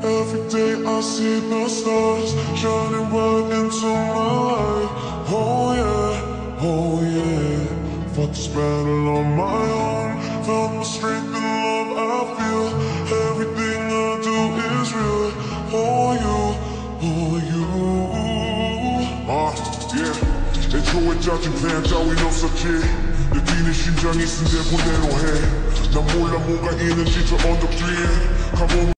Every day I see the stars shining bright into my life. Oh yeah, oh yeah. Fought this battle on my own, found my strength and love I feel. Everything I do is real. Oh you, oh you. Yeah. 애초에 짜증팬 따윈 없었지. 내 뛰는 심장이 쓴 데 보내로 해. 난 몰라 뭐가 있는지 저 언덕 뒤에 가보면